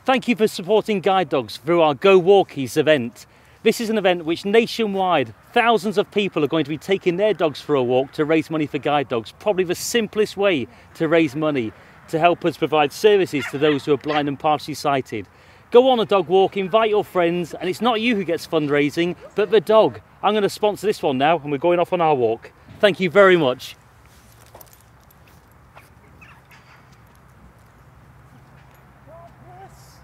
Thank you for supporting guide dogs through our Go Walkies event. This is an event which nationwide, thousands of people are going to be taking their dogs for a walk to raise money for guide dogs. Probably the simplest way to raise money to help us provide services to those who are blind and partially sighted. Go on a dog walk, invite your friends, and it's not you who gets fundraising, but the dog. I'm going to sponsor this one now, and we're going off on our walk. Thank you very much. God bless.